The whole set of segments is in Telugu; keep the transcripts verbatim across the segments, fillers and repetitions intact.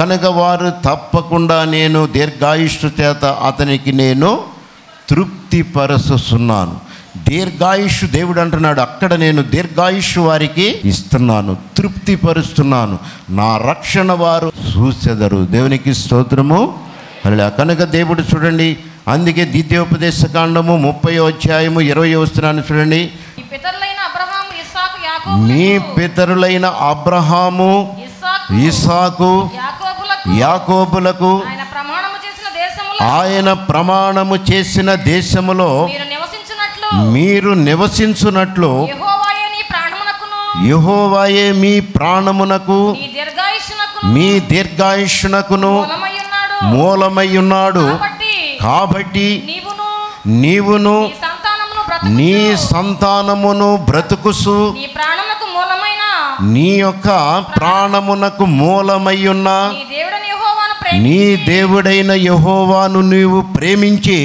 కనుక వారు తప్పకుండా నేను దీర్ఘాయుష్షు చేత అతనికి నేను తృప్తిపరచుచున్నాను. దీర్ఘాయుష్షు దేవుడు అంటున్నాడు, అక్కడ నేను దీర్ఘాయుష్షు వారికి ఇస్తున్నాను, తృప్తిపరుస్తున్నాను, నా రక్షణ వారు చూసెదరు. దేవునికి స్తోత్రము. అలా కనుక దేవుడు చూడండి, అందుకే ద్వితీయోపదేశ కాండము ముప్పై అధ్యాయము ఇరవై వచనాన్ని చూడండి. మీ పితరులైన అబ్రహాము, ఇస్సాకు, యాకోబులకు ఆయన ప్రమాణము చేసిన దేశములో మీరు నివసించున్నట్లు యెహోవాయే మీ ప్రాణమునకు మీ దీర్ఘాయుష్షునకును మూలమై ఉన్నాడు. కాబట్టి నీవును నీ సంతానమును బ్రతుకుసు నీ యొక్క ప్రాణమునకు మూలమై ఉన్న నీ దేవుడైన యెహోవాను నీవు ప్రేమించి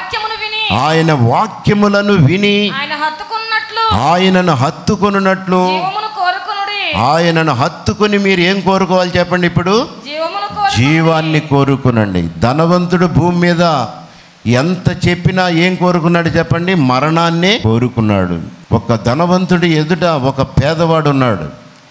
ఆయన వాక్యములను విని ఆయనను హత్తుకొనున్నట్లు ఆయనను హత్తుకొని మీరు ఏం కోరుకోవాలి చెప్పండి? ఇప్పుడు జీవాన్ని కోరుకునండి. ధనవంతుడు భూమి మీద ఎంత చెప్పినా ఏం కోరుకున్నాడు చెప్పండి? మరణాన్నే కోరుకున్నాడు. ఒక ధనవంతుడి ఎదుట ఒక పేదవాడు ఉన్నాడు.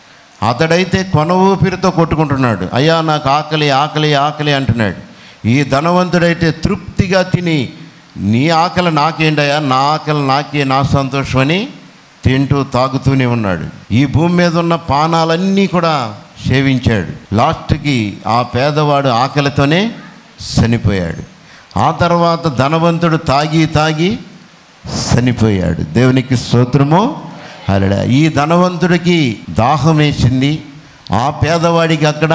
అతడైతే కొన ఊపిరితో కొట్టుకుంటున్నాడు, అయ్యా నాకు ఆకలి ఆకలి ఆకలి అంటున్నాడు. ఈ ధనవంతుడైతే తృప్తిగా తిని, నీ ఆకలి నాకేంటయ్యా, నా ఆకలి నాకే, నా సంతోషం అని తింటూ తాగుతూనే ఉన్నాడు. ఈ భూమి మీద ఉన్న పానాలన్నీ కూడా సేవించాడు. లాస్ట్కి ఆ పేదవాడు ఆకలితోనే చనిపోయాడు. ఆ తర్వాత ధనవంతుడు తాగి తాగి చనిపోయాడు. దేవునికి స్తోత్రము. హల్లెలూయా. ఈ ధనవంతుడికి దాహం వేసింది, ఆ పేదవాడికి అక్కడ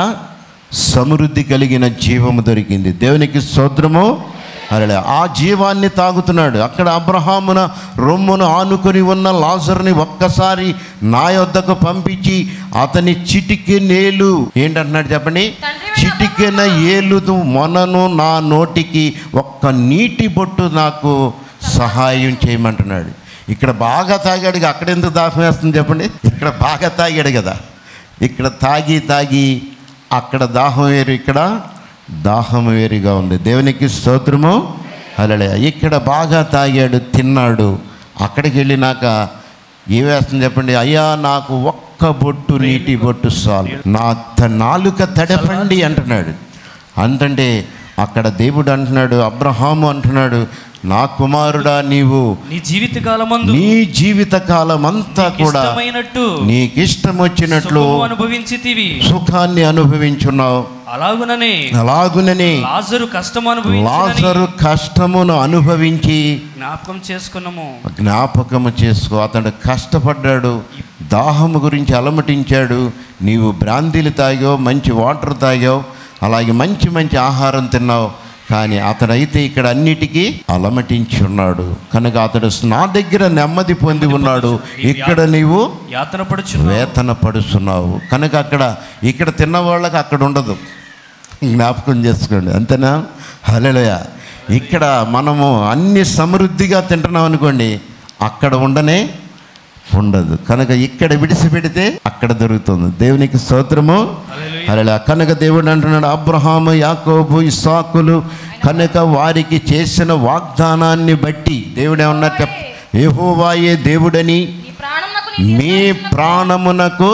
సమృద్ధి కలిగిన జీవము దొరికింది. దేవునికి స్తోత్రము. హల్లెలూయా. ఆ జీవాన్ని తాగుతున్నాడు. అక్కడ అబ్రహామున రొమ్మును ఆనుకొని ఉన్న లాజరుని ఒక్కసారి నా యొద్దకు పంపించి అతని చిటికెనేలు ఏంటంటున్నాడు చెప్పండి? చిటికెన ఏలుదు మొనను నా నోటికి ఒక్క నీటి బొట్టు నాకు సహాయం చేయమంటున్నాడు. ఇక్కడ బాగా తాగాడు, అక్కడ ఎందుకు దాహం వేస్తుంది చెప్పండి? ఇక్కడ బాగా తాగాడు కదా, ఇక్కడ తాగి తాగి అక్కడ దాహం వేరు, ఇక్కడ దాహం వేరుగా ఉంది. దేవునికి స్తోత్రము. హల్లెలూయా. ఇక్కడ బాగా తాగాడు, తిన్నాడు. అక్కడికి వెళ్ళినాక ఏం వేస్తుంది చెప్పండి? అయ్యా నాకు ఒక్క బొట్టు నీటి బొట్టు చాలు, నా నాలుక తడపండి అంటున్నాడు. అంటే అక్కడ దేవుడు అంటున్నాడు, అబ్రహాము అంటున్నాడు, నా కుమారుడా నీవు నీ జీవితకాలమందు నీ జీవితకాలం అంతా కూడా నీకు ఇష్టం వచ్చినట్లు అనుభవించితివి, సుఖాన్ని అనుభవించున్నావు. అలాగుననే అలాగుననే లాజరు కష్టము అనుభవించి లాజరు కష్టమును అనుభవించి జ్ఞాపకం చేసుకున్నాము జ్ఞాపకము చేసుకో. అతడు కష్టపడ్డాడు, దాహము గురించి అలమటించాడు. నీవు బ్రాందీలు తాగావు, మంచి వాటర్ తాగావు, అలాగే మంచి మంచి ఆహారం తిన్నావు. కానీ అతడైతే ఇక్కడ అన్నిటికీ అలమటించి ఉన్నాడు. కనుక అతడు నా దగ్గర నెమ్మది పొంది ఉన్నాడు, ఇక్కడ నీవు యాతన పడుచు వేతన పడుతున్నావు. కనుక అక్కడ ఇక్కడ తిన్న వాళ్ళకి అక్కడ ఉండదు. జ్ఞాపకం చేసుకోండి, అంతేనా? హల్లెలూయా. ఇక్కడ మనము అన్ని సమృద్ధిగా తింటున్నాం అనుకోండి, అక్కడ ఉండనే ఉండదు. కనుక ఇక్కడ విడిచిపెడితే అక్కడ దొరుకుతుంది. దేవునికి స్తోత్రము. హల్లెలూయా. కనుక దేవుడు అంటున్నాడు, అబ్రహాము, యాకోబు, ఇస్సాకులు కనుక వారికి చేసిన వాగ్దానాన్ని బట్టి దేవుడు ఏమన్నట్టు, యెహోవాయే దేవుడని మీ ప్రాణమునకు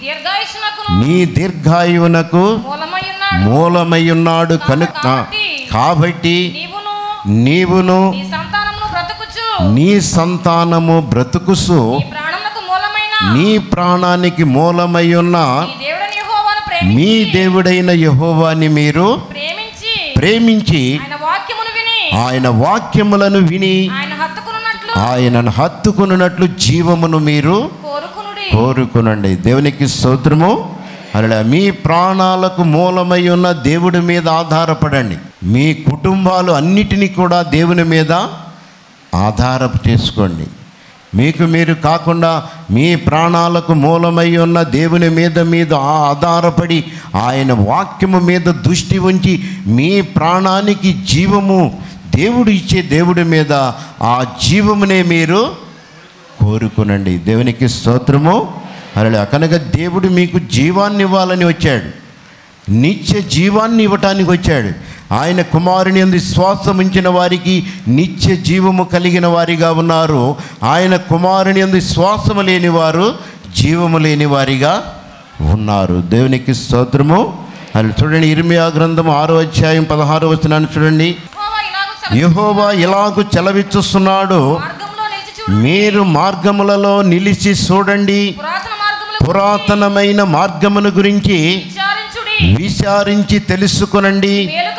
నీ దీర్ఘాయువునకు మూలమై ఉన్నాడు. కనుక కాబట్టి నీవును నీ సంతానము బ్రతుకుసు నీ ప్రాణానికి మూలమై ఉన్న మీ దేవుడైన యెహోవాని మీరు ప్రేమించి ఆయన వాక్యములను విని ఆయనను హత్తుకున్నట్లు జీవమును మీరు కోరుకునండి. దేవునికి స్తోత్రము. అలా మీ ప్రాణాలకు మూలమై ఉన్న దేవుడి మీద ఆధారపడండి. మీ కుటుంబాలు అన్నిటినీ కూడా దేవుని మీద ఆధారపు చేసుకోండి. మీకు మీరు కాకుండా మీ ప్రాణాలకు మూలమై ఉన్న దేవుని మీద మీద ఆధారపడి ఆయన వాక్యము మీద దృష్టి ఉంచి మీ ప్రాణానికి జీవము దేవుడు ఇచ్చే దేవుడి మీద ఆ జీవమునే మీరు కోరుకునండి. దేవునికి స్తోత్రము. అలా కనుక దేవుడు మీకు జీవాన్ని ఇవ్వాలని వచ్చాడు. నిత్య జీవాన్ని ఇవ్వటానికి వచ్చాడు. ఆయన కుమారుని యందు విశ్వాసం ఉంచిన వారికి నిత్య జీవము కలిగిన వారిగా ఉన్నారు. ఆయన కుమారుని యందు విశ్వాసము లేని వారు జీవము లేని వారిగా ఉన్నారు. దేవునికి స్తోత్రము. అది చూడండి, ఇర్మియా గ్రంథం ఆరో అధ్యాయం పదహారో వచనాన్ని చూడండి. యెహోవా ఇలాగు చెలవిచ్చుస్తున్నాడు, మీరు మార్గములలో నిలిచి చూడండి, పురాతనమైన మార్గమును గురించి విచారించి తెలుసుకొనండి,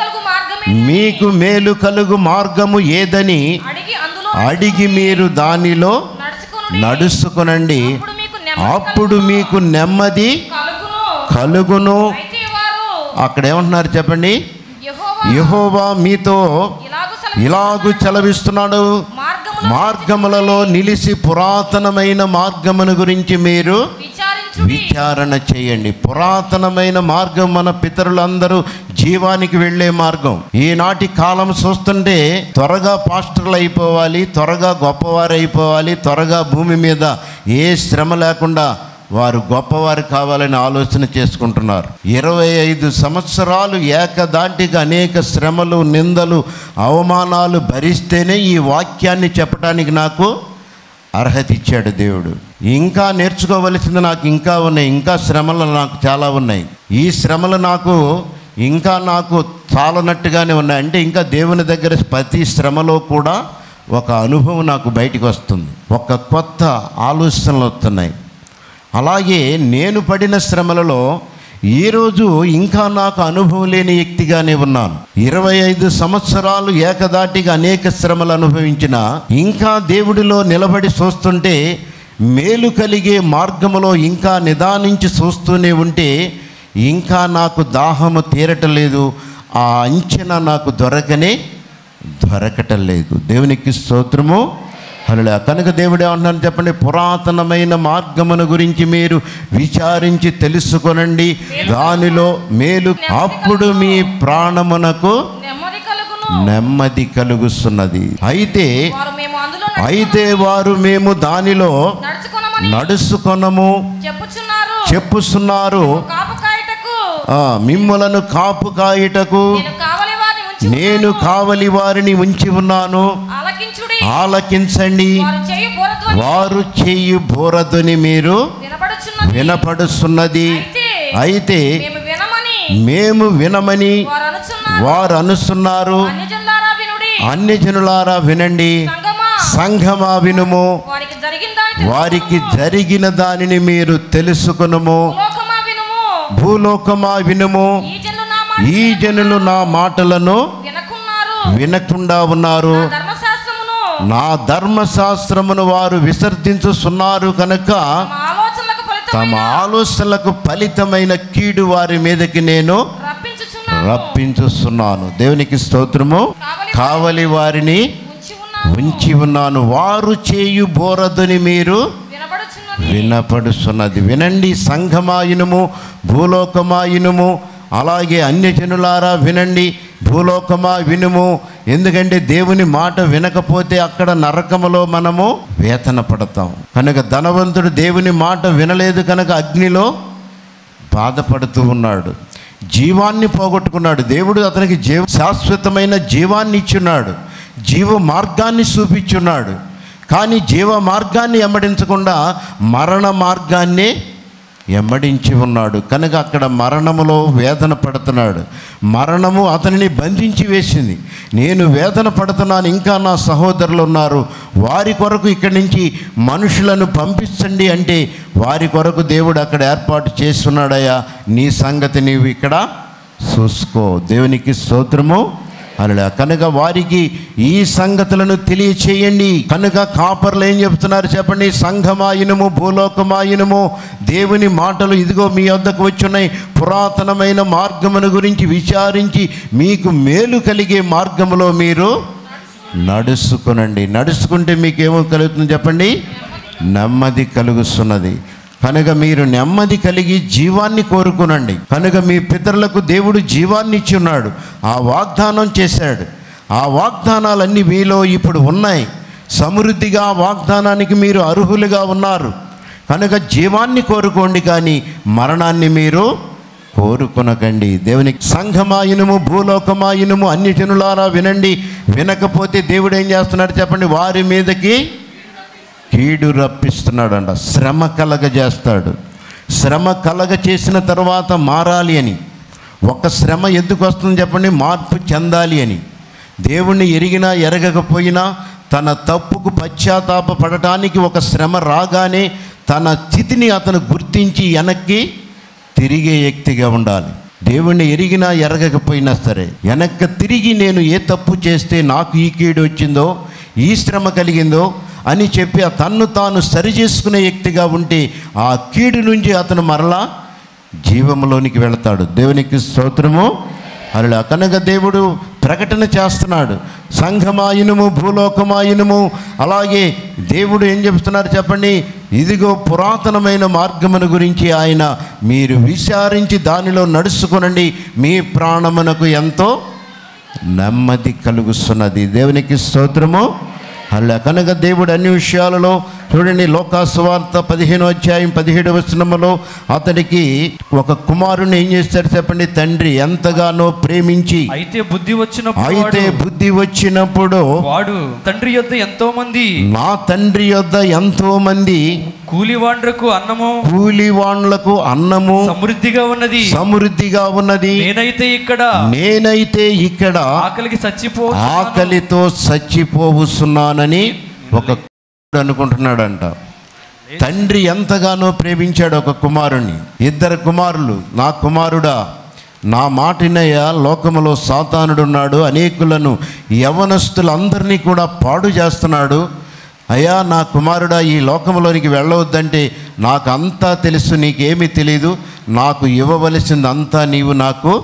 మీకు మేలు కలుగు మార్గము ఏదని అడిగి మీరు దానిలో నడుచుకొనండి, అప్పుడు మీకు నెమ్మది కలుగును. అక్కడ ఏమంటున్నారు చెప్పండి? యెహోవా మీతో ఇలాగు సెలవిస్తున్నాడు, మార్గములలో నిలిచి పురాతనమైన మార్గమును గురించి మీరు విచారణ చేయండి. పురాతనమైన మార్గం మన పితరులందరూ జీవానికి వెళ్ళే మార్గం. ఈనాటి కాలం చూస్తుంటే త్వరగా పాస్టర్లు అయిపోవాలి, త్వరగా గొప్పవారు అయిపోవాలి, త్వరగా భూమి మీద ఏ శ్రమ లేకుండా వారు గొప్పవారు కావాలని ఆలోచన చేసుకుంటున్నారు. ఇరవై ఐదు సంవత్సరాలు ఏకదాటిగా అనేక శ్రమలు, నిందలు, అవమానాలు భరిస్తేనే ఈ వాక్యాన్ని చెప్పడానికి నాకు అర్హత ఇచ్చాడు దేవుడు. ఇంకా నేర్చుకోవలసింది నాకు ఇంకా ఉన్నాయి, ఇంకా శ్రమలు నాకు చాలా ఉన్నాయి. ఈ శ్రమలు నాకు ఇంకా నాకు చాలనట్టుగానే ఉన్నాయి. అంటే ఇంకా దేవుని దగ్గర ప్రతి శ్రమలో కూడా ఒక అనుభవం నాకు బయటికి వస్తుంది, ఒక కొత్త ఆలోచనలు వస్తున్నాయి. అలాగే నేను పడిన శ్రమలలో ఈరోజు ఇంకా నాకు అనుభవం లేని వ్యక్తిగానే ఉన్నాను. ఇరవై ఐదు సంవత్సరాలు ఏకదాటిగా అనేక శ్రమలు అనుభవించిన ఇంకా దేవుడిలో నిలబడి చూస్తుంటే మేలు కలిగే మార్గములో ఇంకా నిదానించి చూస్తూనే ఉంటే ఇంకా నాకు దాహము తీరటం లేదు, ఆ అంచనా నాకు దొరకనే దొరకటం లేదు. దేవునికి స్తోత్రము. హల్లెలూయా. కనుక దేవుడే అంటున్నాను చెప్పండి, పురాతనమైన మార్గమును గురించి మీరు విచారించి తెలుసుకొనండి, దానిలో మేలు, అప్పుడు మీ ప్రాణమునకు నెమ్మది కలుగుతున్నది. అయితే అయితే వారు మేము దానిలో నడుచుకొనము చెప్పుచున్నారు, మిమ్ములను కాపు కాయుటకు నేను కావలి వారిని ఉంచి ఉన్నాను, ఆలకించండి. వారు చేయు బోరధ్వని మీరు వినపడుతున్నది, అయితే మేము వినమని వారు అనుచున్నారు. అన్యజనులారా వినండి, సంఘమా వినుము, వారికి జరిగిన దానిని మీరు తెలుసుకొనుము. భూలోకమా వినుము, ఈ జనులు నా మాటలను వినకుండా ఉన్నారు, నా ధర్మశాస్త్రమును వారు విసర్జించుచున్నారు కనుక తమ ఆలోచనలకు ఫలితమైన కీడు వారి మీదకి నేను రప్పించుచున్నాను. దేవునికి స్తోత్రము. కావలి వారిని ఉంచి ఉన్నాను, వారు చేయు బోరధ్వని మీరు వినపడుచున్నది. వినండి సంఘమాయునుము, భూలోకమాయునుము, అలాగే అన్యజనులారా వినండి, భూలోకమా వినుము. ఎందుకంటే దేవుని మాట వినకపోతే అక్కడ నరకములో మనము వేతన పడతాం. కనుక ధనవంతుడు దేవుని మాట వినలేదు కనుక అగ్నిలో బాధపడుతూ ఉన్నాడు, జీవాన్ని పోగొట్టుకున్నాడు. దేవుడు అతనికి జీవ శాశ్వతమైన జీవాన్ని ఇచ్చున్నాడు, జీవ మార్గాన్ని చూపించున్నాడు. కానీ జీవ మార్గాన్ని ఎమ్మడించకుండా మరణ మార్గాన్ని ఎమ్మడించి ఉన్నాడు. కనుక అక్కడ మరణములో వేదన పడుతున్నాడు. మరణము అతనిని బంధించి వేసింది. నేను వేదన పడుతున్నాను, ఇంకా నా సహోదరులు ఉన్నారు, వారి కొరకు ఇక్కడి నుంచి మనుషులను పంపించండి అంటే వారి కొరకు దేవుడు అక్కడ ఏర్పాటు చేస్తున్నాడయ్యా, నీ సంగతి నీవు ఇక్కడ చూసుకో. దేవునికి స్తోత్రము. అలా కనుక వారికి ఈ సంగతులను తెలియచేయండి. కనుక కాపర్లు ఏం చెప్తున్నారు చెప్పండి? సంఘమాయనము, భూలోకమాయనము, దేవుని మాటలు ఇదిగో మీ వద్దకు వచ్చున్నాయి, పురాతనమైన మార్గమును గురించి విచారించి మీకు మేలు కలిగే మార్గములో మీరు నడుచుకునండి. నడుచుకుంటే మీకేమో కలుగుతుంది చెప్పండి? నెమ్మది కలుగుతున్నది. కనుక మీరు నెమ్మది కలిగి జీవాన్ని కోరుకునండి. కనుక మీ పితరులకు దేవుడు జీవాన్ని ఇచ్చి ఉన్నాడు, ఆ వాగ్దానం చేశాడు. ఆ వాగ్దానాలన్నీ మీలో ఇప్పుడు ఉన్నాయి. సమృద్ధిగా వాగ్దానానికి మీరు అర్హులుగా ఉన్నారు. కనుక జీవాన్ని కోరుకోండి, కానీ మరణాన్ని మీరు కోరుకొనకండి. దేవునికి సంఘమాయనము భూలోకమాయనము అన్ని జనులారా వినండి. వినకపోతే దేవుడు ఏం చేస్తున్నాడు చెప్పండి? వారి మీదకి కీడు రప్పిస్తున్నాడు అంట. శ్రమ కలగజేస్తాడు. శ్రమ కలగ చేసిన తర్వాత మారాలి అని. ఒక శ్రమ ఎందుకు వస్తుంది చెప్పండి? మార్పు చెందాలి అని. దేవుణ్ణి ఎరిగినా ఎరగకపోయినా తన తప్పుకు పశ్చాత్తాప పడటానికి ఒక శ్రమ రాగానే తన స్థితిని అతను గుర్తించి వెనక్కి తిరిగే వ్యక్తిగా ఉండాలి. దేవుణ్ణి ఎరిగినా ఎరగకపోయినా సరే వెనక్కి తిరిగి నేను ఏ తప్పు చేస్తే నాకు ఈ కీడు వచ్చిందో, ఈ శ్రమ కలిగిందో అని చెప్పి ఆ తన్ను తాను సరిచేసుకునే వ్యక్తిగా ఉంటే ఆ కీడు నుంచి అతను మరలా జీవంలోనికి వెళతాడు. దేవునికి స్తోత్రము. అలా కనుక దేవుడు ప్రకటన చేస్తున్నాడు. సంఘమాయనము భూలోకమాయనము. అలాగే దేవుడు ఏం చెప్తున్నారు చెప్పండి? ఇదిగో పురాతనమైన మార్గమును గురించి ఆయన మీరు విచారించి దానిలో నడుచుకొనండి, మీ ప్రాణమునకు ఎంతో నెమ్మది కలుగుతున్నది. దేవునికి స్తోత్రము. అలా కనుక దేవుడు అన్ని విషయాలలో చూడండి. లోకాసువార్త పదిహేను అధ్యాయం పదిహేడు వచనములో అతడికి ఒక కుమారుని ఏం చేస్తాడు చెప్పండి? తండ్రి ఎంతగానో ప్రేమించి అయితే బుద్ధి వచ్చినప్పుడు అయితే బుద్ధి వచ్చినప్పుడు వాడు తండ్రి యొద్ద ఎంతో మంది నా తండ్రి యొద్ద ఎంతో మంది కూలివాండ్రకు అన్నము కూలివాండ్లకు అన్నము సమృద్ధిగా ఉన్నది సమృద్ధిగా ఉన్నది నేనైతే ఇక్కడ నేనైతే ఇక్కడ ఆకలికి చచ్చిపో ఆకలితో చచ్చిపోవుస్తున్నానని ఒక అనుకుంటున్నాడంట. తండ్రి ఎంతగానో ప్రేమించాడు ఒక కుమారుణ్ణి. ఇద్దరు కుమారులు. నా కుమారుడా నా మాటినయ్య, లోకములో సాతానుడున్నాడు, అనేకులను యవనస్తులందరినీ కూడా పాడు చేస్తున్నాడు. అయ్యా నా కుమారుడా ఈ లోకంలోనికి వెళ్ళవద్దంటే నాకు అంతా తెలుసు, నీకేమీ తెలీదు, నాకు ఇవ్వవలసింది అంతా నీవు నాకు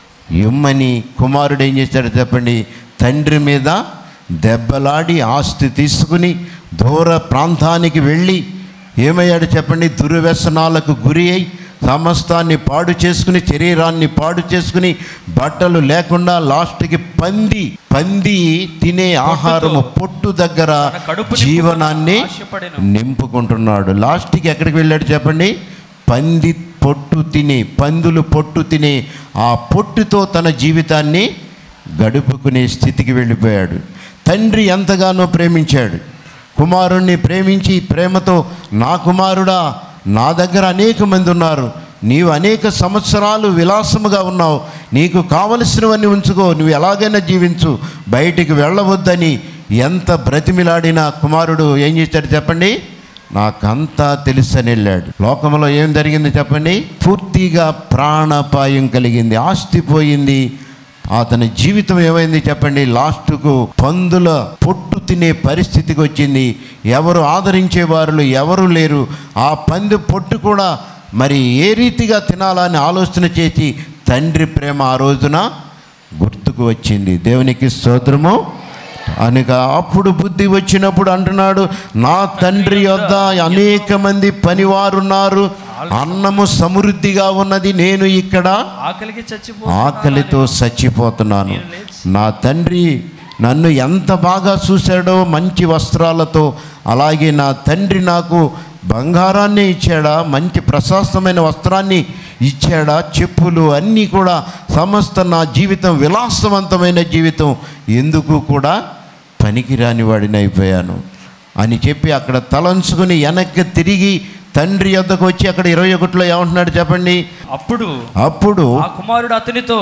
ఇమ్మని కుమారుడు ఏం చేశాడు చెప్పండి? తండ్రి మీద దెబ్బలాడి ఆస్తి తీసుకుని దూర ప్రాంతానికి వెళ్ళి ఏమయ్యాడు చెప్పండి? దుర్వ్యసనాలకు గురి అయి సమస్తాన్ని పాడు చేసుకుని, శరీరాన్ని పాడు చేసుకుని, బట్టలు లేకుండా లాస్ట్కి పంది పంది తినే ఆహారము పొట్టు దగ్గర జీవనాన్ని నింపుకుంటున్నాడు. లాస్ట్కి ఎక్కడికి వెళ్ళాడు చెప్పండి? పంది పొట్టు తిని, పందులు పొట్టు తిని ఆ పొట్టుతో తన జీవితాన్ని గడుపుకునే స్థితికి వెళ్ళిపోయాడు. తండ్రి ఎంతగానో ప్రేమించాడు. కుమారుణ్ణి ప్రేమించి ప్రేమతో నా కుమారుడా నా దగ్గర అనేక మంది ఉన్నారు, నీవు అనేక సంవత్సరాలు విలాసముగా ఉన్నావు, నీకు కావలసినవన్నీ ఉంచుకో, నువ్వు ఎలాగైనా జీవించు, బయటికి వెళ్ళవద్దని ఎంత బ్రతిమిలాడిన కుమారుడు ఏం చేశాడు చెప్పండి? నాకంతా తెలుసని వెళ్ళాడు. లోకంలో ఏం జరిగింది చెప్పండి? పూర్తిగా ప్రాణాపాయం కలిగింది, ఆస్తి పోయింది, అతని జీవితం ఏమైంది చెప్పండి? లాస్ట్కు పందుల పొట్టు తినే పరిస్థితికి వచ్చింది. ఎవరు ఆదరించేవారు ఎవరు లేరు. ఆ పంది పొట్టు కూడా మరి ఏ రీతిగా తినాలని ఆలోచన చేసి తండ్రి ప్రేమ ఆ రోజున గుర్తుకు వచ్చింది. దేవునికి స్తోత్రము. అనగా అప్పుడు బుద్ధి వచ్చినప్పుడు అంటున్నాడు, నా తండ్రి యొద్ద అనేక మంది పనివారున్నారు, అన్నము సమృద్ధిగా ఉన్నది, నేను ఇక్కడ ఆకలికి చచ్చిపో ఆకలితో చచ్చిపోతున్నాను. నా తండ్రి నన్ను ఎంత బాగా చూశాడో మంచి వస్త్రాలతో, అలాగే నా తండ్రి నాకు బంగారాన్ని ఇచ్చాడా, మంచి ప్రశస్తమైన వస్త్రాన్ని ఇచ్చాడా, చెప్పులు అన్నీ కూడా సమస్త నా జీవితం విలాసవంతమైన జీవితం ఎందుకు కూడా పనికిరాని వాడిని అయిపోయాను అని చెప్పి అక్కడ తలంచుకుని వెనక్కి తిరిగి తండ్రి యొద్దకు వచ్చి అక్కడ ఇరవై ఒకటిలో ఏమంటున్నాడు చెప్పండి? అప్పుడు అప్పుడు ఆ కుమారుడు అతనితో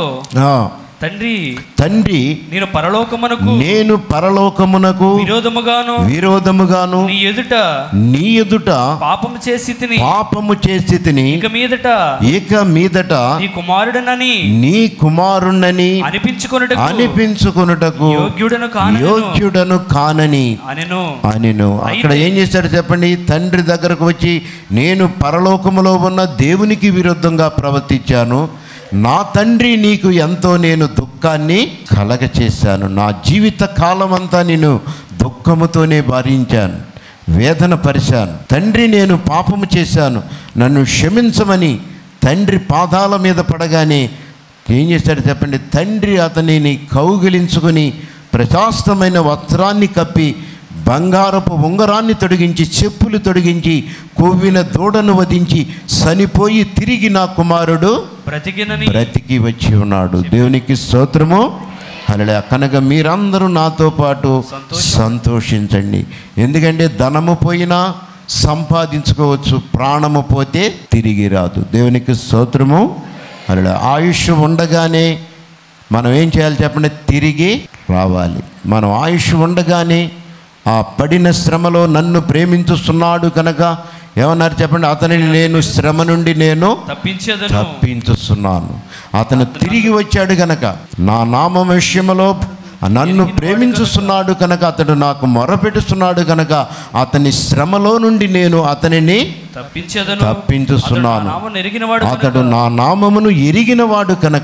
తండ్రి తండ్రి నేను పరలోకమునకు నేను పరలోకమునకు విరోధముగాను విరోధముగాను నీ ఎదుట నీ ఎదుట పాపము చేసి తిని పాపము చేసి తిని ఇక మీదట ఇక మీదట నీ కుమారుడనని నీ కుమారుణ్ణని అనిపించుకొనుటకు అనిపించుకొనుటకు యోగ్యుడను కానని యోగ్యుడను కానని అనెను అనెను అక్కడ ఏం చేశాడు చెప్పండి? తండ్రి దగ్గరకు వచ్చి నేను పరలోకములో ఉన్న దేవునికి విరుద్ధంగా ప్రవర్తించాను, నా తండ్రి నీకు ఎంతో నేను దుఃఖాన్ని కలగ చేశాను, నా జీవిత కాలం అంతా నేను దుఃఖముతోనే భరించాను, వేదన పరిచాను. తండ్రి నేను పాపము చేశాను, నన్ను క్షమించమని తండ్రి పాదాల మీద పడగానే ఏం చేశాడు చెప్పండి? తండ్రి అతనిని కౌగిలించుకొని ప్రశాస్తమైన వస్త్రాన్ని కప్పి బంగారపు ఉంగరాన్ని తొడిగించి, చెప్పులు తొడిగించి, కొవ్విన దూడను వధించి చనిపోయి తిరిగి నా కుమారుడు బ్రతికినని బ్రతికి వచ్చి ఉన్నాడు. దేవునికి స్తోత్రము. హల్లెలూయా. కనుక మీరందరూ నాతో పాటు సంతోషించండి. ఎందుకంటే ధనము పోయినా సంపాదించుకోవచ్చు, ప్రాణము పోతే తిరిగి రాదు. దేవునికి స్తోత్రము. హల్లెలూయా. ఆయుష్ ఉండగానే మనం ఏం చేయాలి చెప్పండి? తిరిగి రావాలి. మనం ఆయుష్ ఉండగానే ఆ పడిన శ్రమలో నన్ను ప్రేమించుస్తున్నాడు కనుక ఏమన్నారు చెప్పండి? అతనిని నేను శ్రమ నుండి నేను తప్పించేదను తప్పించుస్తున్నాను. అతను తిరిగి వచ్చాడు కనుక, నా నామం విషయంలో నన్ను ప్రేమించుస్తున్నాడు కనుక, అతడు నాకు మొరపెట్టుస్తున్నాడు కనుక, అతని శ్రమలో నుండి నేను అతనిని తప్పించేదను తప్పించుస్తున్నాను. అతడు నా నామమును ఎరిగినవాడు కనుక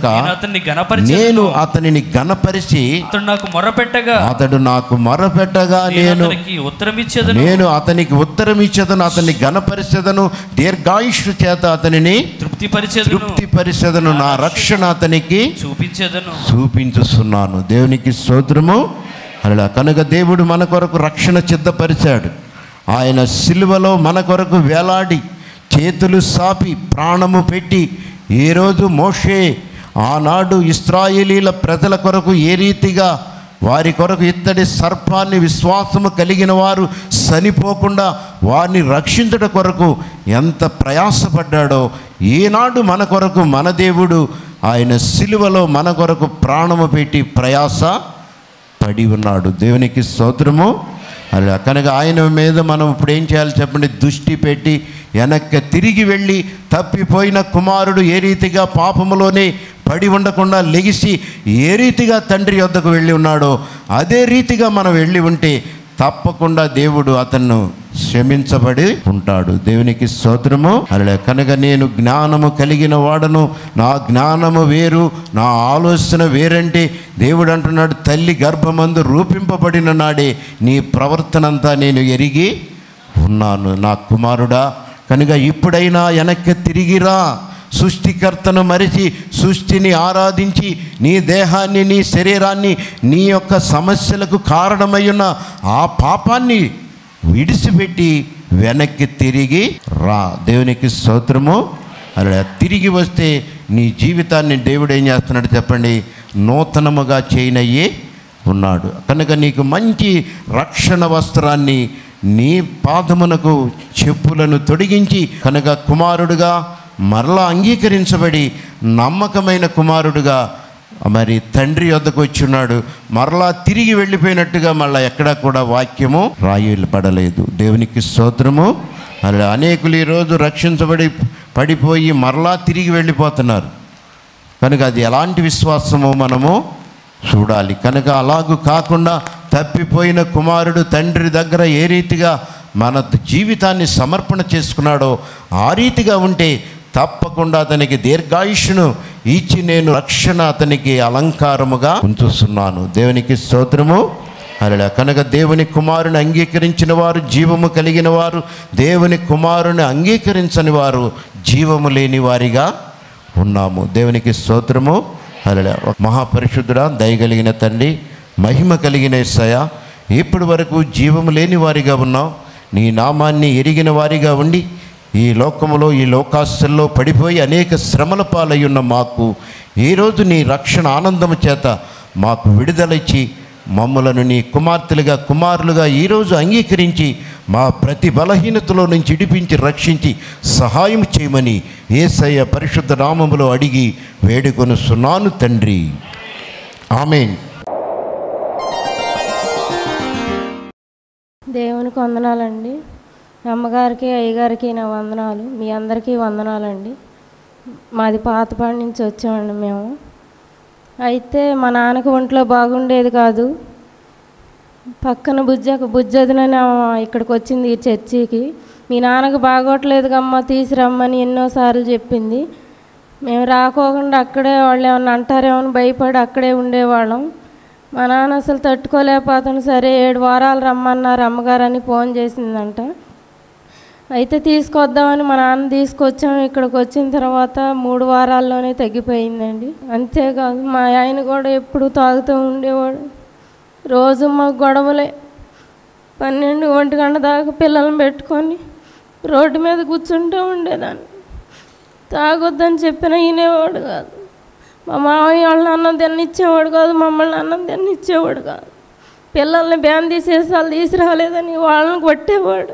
నేను అతనిని గణపరిచి, అతడు నాకు మొరపెట్టగా అతడు నాకు మొరపెట్టగా నేను ఉత్తరమిచ్చేదను నేను అతనికి ఉత్తరం ఇచ్చేదను, అతన్ని గణపరిచేదను, దీర్ఘాయుష్షు చేత అతనిని తృప్తిపరిచేదను తృప్తిపరిచేదను, నా రక్షణ అతనికి చూపించేదను చూపించుస్తున్నాను. దేవునికి స్తోత్రము. అలా కనుక దేవుడు మన కొరకు రక్షణ సిద్ధపరిచాడు. ఆయన సిలువలో మన కొరకు వేలాడి చేతులు సాపి ప్రాణము పెట్టి, ఏ రోజు మోషే ఆనాడు ఇశ్రాయేలీల ప్రజల కొరకు ఏ రీతిగా వారి కొరకు ఇత్తడి సర్పాన్ని విశ్వాసము కలిగిన వారు చనిపోకుండా వారిని రక్షించుట కొరకు ఎంత ప్రయాసపడ్డాడో, ఈనాడు మన కొరకు మన దేవుడు ఆయన సిలువలో మన కొరకు ప్రాణము పెట్టి ప్రయాస పడి ఉన్నాడు. దేవునికి స్తోత్రము. అలా కనుక ఆయన మీద మనం ఇప్పుడు ఏం చేయాలి చెప్పండి? దృష్టి పెట్టి వెనక్కి తిరిగి వెళ్ళి, తప్పిపోయిన కుమారుడు ఏ రీతిగా పాపములోనే పడి ఉండకుండా లెగిసి ఏ రీతిగా తండ్రి వద్దకు వెళ్ళి ఉన్నాడో అదే రీతిగా మనం వెళ్ళి ఉంటే తప్పకుండా దేవుడు అతన్ని క్షమించబడి ఉంటాడు. దేవునికి స్తోత్రము. అలా కనుక నేను జ్ఞానము కలిగిన వాడను, నా జ్ఞానము వేరు, నా ఆలోచన వేరంటే దేవుడు అంటున్నాడు, తల్లి గర్భమందు రూపింపబడిన నాడే నీ ప్రవర్తనంతా నేను ఎరిగి ఉన్నాను నా కుమారుడా. కనుక ఇప్పుడైనా వెనక్కి తిరిగిరా. సృష్టికర్తను మరిచి సృష్టిని ఆరాధించి నీ దేహాన్ని, నీ శరీరాన్ని, నీ యొక్క సమస్యలకు కారణమై ఉన్న ఆ పాపాన్ని విడిచిపెట్టి వెనక్కి తిరిగి రా. దేవునికి స్తోత్రము. అలా తిరిగి వస్తే నీ జీవితాన్ని దేవుడు ఏం చేస్తున్నాడు చెప్పండి? నూతనముగా చేయనయ్యే ఉన్నాడు. కనుక నీకు మంచి రక్షణ వస్త్రాన్ని, నీ పాదమునకు చెప్పులను తొడిగించి, కనుక కుమారుడుగా మరలా అంగీకరించబడి నమ్మకమైన కుమారుడుగా మరి తండ్రి వద్దకు వచ్చి ఉన్నాడు. మరలా తిరిగి వెళ్ళిపోయినట్టుగా మళ్ళీ ఎక్కడా కూడా వాక్యము రాయబడలేదు. దేవునికి స్తోత్రము. అలా అనేకులు ఈరోజు రక్షించబడి పడిపోయి మరలా తిరిగి వెళ్ళిపోతున్నారు. కనుక అది ఎలాంటి విశ్వాసమో మనము చూడాలి. కనుక అలాగూ కాకుండా తప్పిపోయిన కుమారుడు తండ్రి దగ్గర ఏ రీతిగా మన జీవితాన్ని సమర్పణ చేసుకున్నాడో ఆ రీతిగా ఉంటే తప్పకుండా అతనికి దీర్ఘాయుష్ను ఇచ్చి నేను రక్షణ అతనికి అలంకారముగా ఉంచుతున్నాను. దేవునికి స్తోత్రము. అలా కనుక దేవుని కుమారుని అంగీకరించిన వారు జీవము కలిగిన వారు, దేవుని కుమారుని అంగీకరించని వారు జీవము లేని వారిగా ఉన్నాము. దేవునికి స్తోత్రము. అలా మహాపరిశుద్ధుడా, దయగలిగిన తండ్రి, మహిమ కలిగిన యేసయ్యా, ఇప్పటి వరకు జీవము లేని వారిగా ఉన్నాం. నీ నామాన్ని ఎరిగిన వారిగా ఉండి ఈ లోకములో, ఈ లోకాస్తుల్లో పడిపోయి అనేక శ్రమల పాలై ఉన్న మాకు ఈరోజు నీ రక్షణ ఆనందము చేత మాకు విడుదలిచ్చి మమ్మలను నీ కుమార్తెలుగా, కుమారులుగా ఈరోజు అంగీకరించి మా ప్రతి బలహీనతలో నుంచి ఇడిపించి రక్షించి సహాయం చేయమని యేసయ్య పరిశుద్ధ నామములో అడిగి వేడుకొనుచున్నాను తండ్రి. ఆమేన్. దేవునికి వందనాలండి. అమ్మగారికి, అయ్యగారికి నా వందనాలు. మీ అందరికీ వందనాలండి. మాది పాతపాడి నుంచి వచ్చామండి మేము. అయితే మా నాన్నకు ఒంట్లో బాగుండేది కాదు. పక్కన బుజ్జ బుజ్జదినని ఇక్కడికి వచ్చింది ఈ చర్చికి. మీ నాన్నకు బాగోట్లేదు కమ్మ, తీసురమ్మని ఎన్నోసార్లు చెప్పింది. మేము రాకోకుండా అక్కడే వాళ్ళు ఏమన్నా అంటారేమని భయపడి అక్కడే ఉండేవాళ్ళం. మా నాన్న అసలు తట్టుకోలేకపోతాను. సరే ఏడు వారాలు రమ్మన్నారు అమ్మగారని ఫోన్ చేసిందంట. అయితే తీసుకొద్దామని మా నాన్న తీసుకొచ్చాము. ఇక్కడికి వచ్చిన తర్వాత మూడు వారాల్లోనే తగ్గిపోయిందండి. అంతేకాదు మా ఆయన కూడా ఎప్పుడు తాగుతూ ఉండేవాడు. రోజు మాకు గొడవలే. పన్నెండు ఒంటి గంట దాకా పిల్లల్ని పెట్టుకొని రోడ్డు మీద కూర్చుంటూ ఉండేదాన్ని. తాగొద్దని చెప్పిన వినేవాడు కాదు. మా మామయ్య వాళ్ళని అన్నం తినిచ్చేవాడు కాదు, మమ్మల్ని అన్నం తినిచ్చేవాడు కాదు. పిల్లల్ని బ్యాన్ తీసేసాలు తీసుకురాలేదని వాళ్ళని కొట్టేవాడు.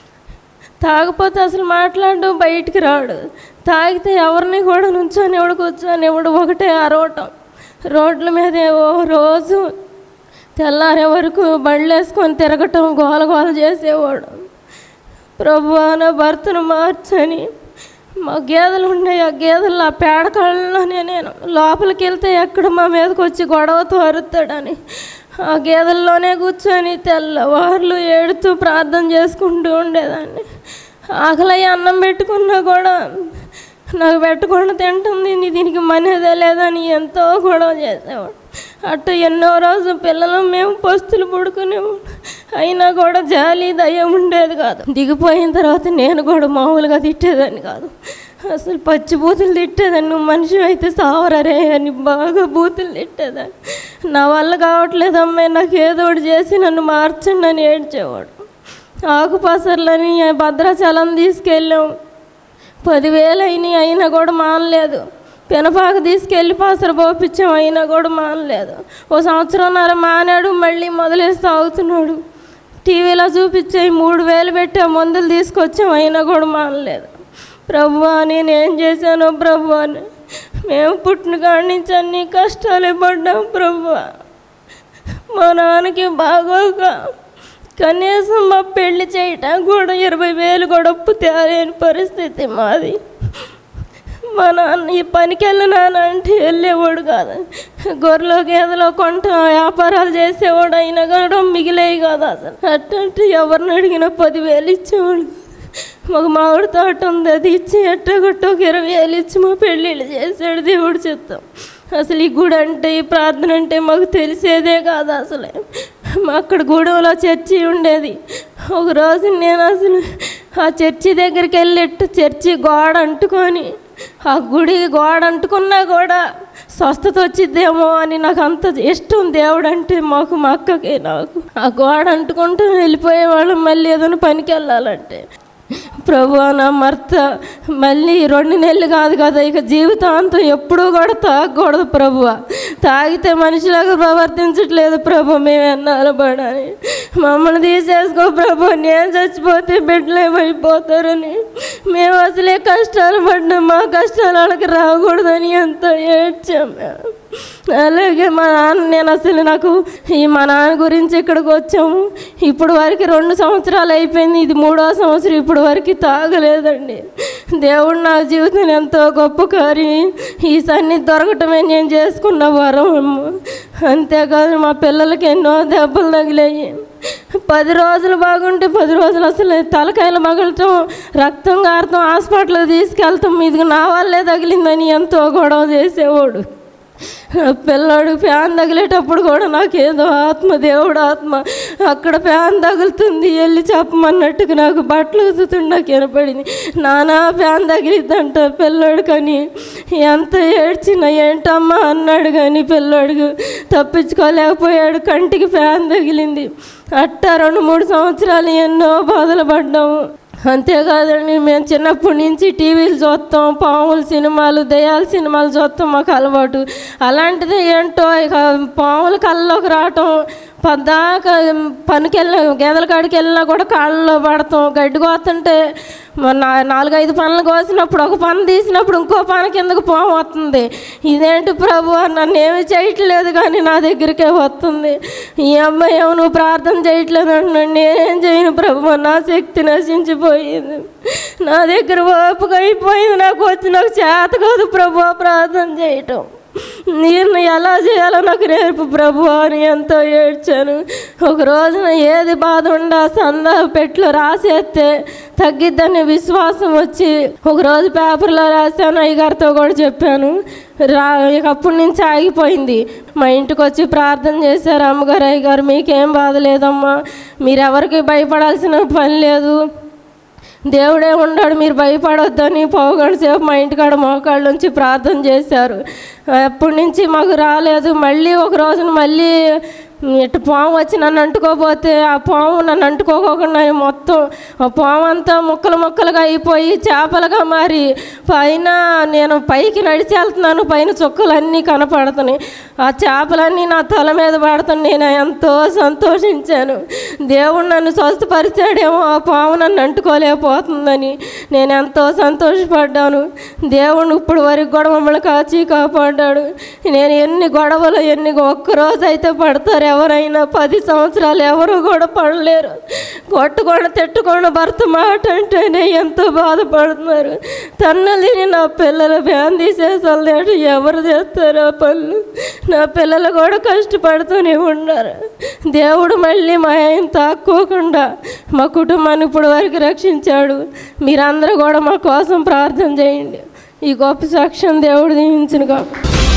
తాగపోతే అసలు మాట్లాడడం, బయటికి రాడు. తాగితే ఎవరిని కూడా నుంచోనివాడు, కూర్చోనివాడు, ఒకటే అరవటం. రోడ్ల మీద ఓ రోజు తెల్లారే వరకు బండ్లు వేసుకొని తిరగటం, గోల గోల చేసేవాడు. ప్రభువా నా భర్తను మార్చని. మా గేదెలు ఉన్నాయి, ఆ గేదెలు ఆ పేడకాళ్ళలోనే నేను లోపలికి వెళ్తే ఎక్కడ మా మీదకి వచ్చి గొడవతో అరుతాడని ఆ గేదెల్లోనే కూర్చొని తెల్లవార్లు ఏడుతూ ప్రార్థన చేసుకుంటూ ఉండేదాన్ని. ఆకలి అన్నం పెట్టుకున్నా కూడా నాకు పెట్టకుండా తింటుంది, దీనికి మనేదే లేదని ఎంతో గొడవ చేసేవాడు. అటు ఎన్నో రోజు పిల్లలు మేము పస్తులు పడుకునేవాడు. అయినా కూడా జాలి దయ ఉండేది కాదు. దిగిపోయిన తర్వాత నేను కూడా మామూలుగా తిట్టేదాన్ని కాదు, అసలు పచ్చి బూతులు తిట్టేదాన్ని. నువ్వు మనిషి అయితే సావరరే అని బాగా బూతులు తిట్టేదాన్ని. నా వల్ల కావట్లేదు అమ్మాయి, నాకు ఏదో ఒకటి చేసి నన్ను మార్చండి అని ఏడ్చేవాడు. ఆకుపసర్లని భద్రాచలం తీసుకెళ్ళాం, పదివేలు అయినాయి, అయినా కూడా మానలేదు. పెనపాక తీసుకెళ్ళి పాసర పోపించాం, అయినా కూడా మానలేదు. ఓ సంవత్సరంన్నర మానాడు, మళ్ళీ మొదలేసి తాగుతున్నాడు. టీవీలో చూపించాయి, మూడు వేలు పెట్టి ఆ మందులు తీసుకొచ్చాం, అయినా కూడా మానలేదు. ప్రభువా నేనేం చేశానో ప్రభువా, మేము పుట్టిన కాడి నుంచి అన్ని కష్టాలే పడ్డాం ప్రభువా. మా నాన్నకి బాగోక కనీసం మా పెళ్లి చేయటం కూడా ఇరవై వేలు కూడా అప్పు తేలేని పరిస్థితి మాది. మా నాన్న ఈ పనికి వెళ్ళినాను అంటే వెళ్ళేవాడు కాదు, గొర్రెలో గేదెలో కొంట వ్యాపారాలు చేసేవాడు, అయినా కూడా మిగిలేవి కాదు. అసలు అట్టంటే ఎవరిని అడిగినా పదివేలు ఇచ్చేవాడు. మాకు మామిడి తోట ఉంది, అది ఇచ్చి ఎట్టగొట్ట ఒక ఇరవై వేలు ఇచ్చి మా పెళ్ళిళ్ళు చేసాడు దేవుడు చిత్తం. అసలు ఈ గుడి అంటే, ఈ ప్రార్థన అంటే మాకు తెలిసేదే కాదు. అసలే అక్కడ గూడెంలో చర్చి ఉండేది. ఒకరోజు నేను అసలు ఆ చర్చి దగ్గరికి వెళ్ళిట్టు చర్చి గోడ అంటుకొని, ఆ గుడి గోడ అంటుకున్నా కూడా స్వస్థత వచ్చిద్దేమో అని నాకు అంత ఇష్టం దేవుడు అంటే. మాకు మా అక్కకి నాకు ఆ గోడ అంటుకుంటూ వెళ్ళిపోయేవాళ్ళం మళ్ళీ ఏదైనా పనికి వెళ్ళాలంటే. ప్రభువా నా భర్త మళ్ళీ రెండు నెలలు కాదు కదా, ఇక జీవితాంతం ఎప్పుడూ కూడా తాగకూడదు ప్రభువా. తాగితే మనిషిలాగా ప్రవర్తించట్లేదు ప్రభు, మేము ఎన్నాళ్ళు పడాలి, మమ్మల్ని తీసేసుకో ప్రభు, నేను చచ్చిపోతే బిడ్డలు ఏమైపోతారని మేము అసలే కష్టాలు పడ్డాం. మా కష్టాలు వాళ్ళకి రాకూడదని ఎంతో ఏడ్చాం. అలాగే మా నాన్న, నేను అసలు నాకు ఈ మా నాన్న గురించి ఇక్కడికి వచ్చాము. ఇప్పుడు వరకు రెండు సంవత్సరాలు అయిపోయింది, ఇది మూడో సంవత్సరం, ఇప్పుడు వరకు తాగలేదండి. దేవుడు నా జీవితం ఎంతో గొప్ప కార్యం, ఈ సన్నిధి దొరకటమే నేను చేసుకున్న వరం. అంతేకాదు మా పిల్లలకి ఎన్నో దెబ్బలు తగిలాయి. పది రోజులు బాగుంటే పది రోజులు అసలు తలకాయలు మగలటం, రక్తం కారటం, హాస్పిటల్కి తీసుకెళ్తాం, ఇది నా వల్లే తగిలిందని ఎంతో గొడవ చేసేవాడు. పిల్లాడు ఫ్యాన్ తగిలేటప్పుడు కూడా నాకేదో ఆత్మ, దేవుడు ఆత్మ అక్కడ ఫ్యాన్ తగులుతుంది వెళ్ళి చెప్పమన్నట్టుగా నాకు బట్టలు ఉతుతుంది. నాకు వినపడింది, నానా ఫ్యాన్ తగిలిద్దంట పిల్లాడు. కానీ ఎంత ఏడ్చినా ఏంటమ్మా అన్నాడు, కానీ పిల్లాడు తప్పించుకోలేకపోయాడు, కంటికి ఫ్యాన్ తగిలింది. అట్టా రెండు మూడు సంవత్సరాలు ఎన్నో బాధలు పడ్డాము. అంతేకాదండి, మేము చిన్నప్పటి నుంచి టీవీలు చూస్తాం, పాముల సినిమాలు, దయ్యాల సినిమాలు చూస్తాం, మాకు అలవాటు. అలాంటిది ఏంటో ఇక పాముల కళ్ళలోకి రావటం, పద్దాక పనికి వెళ్ళిన గేదెల కాడికి వెళ్ళినా కూడా కాళ్ళలో పడతాం. గడ్డి కోస్తుంటే నా నాలుగైదు పనులు కోసినప్పుడు ఒక పని తీసినప్పుడు ఇంకో పని కిందకు పాము వస్తుంది. ఇదేంటి ప్రభు, నన్ను ఏమి చేయట్లేదు కానీ నా దగ్గరికే వస్తుంది. ఈ అమ్మాయి ఏమో నువ్వు ప్రార్థన చేయట్లేదు అంటున్నాడు. నేనేం చేయను ప్రభు, నా శక్తి నశించిపోయింది, నా దగ్గర ఓపిక అయిపోయింది, నాకు వచ్చి నాకు చేత కాదు ప్రభు ప్రార్థన చేయటం, నేను ఎలా చేయాలో నాకు నేర్పు ప్రభు అని ఎంతో ఏడ్చాను. ఒక రోజున ఏది బాధ ఉండా సందా పెట్లో రాసేస్తే తగ్గిద్దని విశ్వాసం వచ్చి ఒకరోజు పేపర్లో రాశాను, అయ్యగారితో కూడా చెప్పాను. రా అప్పటి నుంచి ఆగిపోయింది. మా ఇంటికి వచ్చి ప్రార్థన చేశారు, అమ్మగారు అయ్యగారు మీకేం బాధ లేదమ్మా, మీరెవరికి భయపడాల్సిన పని లేదు, దేవుడే ఉన్నాడు, మీరు భయపడొద్దని పావుగంట సేపు మా ఇంటికాడ మోకాళ్ళ నుంచి ప్రార్థన చేశారు. అప్పటి నుంచి మాకు రాలేదు. మళ్ళీ ఒక రోజున మళ్ళీ ఇటు పాము వచ్చి నన్ను అంటుకోపోతే ఆ పాము నన్ను అంటుకోకుండా మొత్తం ఆ పాము అంతా ముక్కలు ముక్కలుగా అయిపోయి చేపలుగా మారి పైన నేను పైకి నడిచి వెళ్తున్నాను, పైన చుక్కలన్నీ కనపడుతున్నాయి. ఆ చేపలన్నీ నా తల మీద పడుతున్నాయి. నేను ఎంతో సంతోషించాను. దేవుడు నన్ను స్వస్థపరిచాడేమో, ఆ పాము నన్ను అంటుకోలేకపోతుందని నేను ఎంతో సంతోషపడ్డాను. దేవుడు ఇప్పుడు వరకు కూడా మమ్మల్ని కాచి కాపాడ్డాడు. నేను ఎన్ని గొడవలు ఎన్ని ఒక్కరోజు అయితే పడతారు, ఎవరైనా పది సంవత్సరాలు ఎవరు కూడా పడలేరు. కొట్టుకొని తిట్టుకొని భర్త మాట అంటేనే ఎంతో బాధపడుతున్నారు. తన్నలిని నా పిల్లల బ్యాన్ తీసేసాలి ఎవరు చేస్తారు ఆ పనులు? నా పిల్లలు కూడా కష్టపడుతూనే ఉన్నారు. దేవుడు మళ్ళీ మా ఆయన తాక్కోకుండా మా కుటుంబాన్ని ఇప్పుడు వరకు రక్షించాడు. మీరందరూ కూడా మా కోసం ప్రార్థన చేయండి. ఈ గొప్ప సాక్ష్యం దేవుడు దీవించును కాక.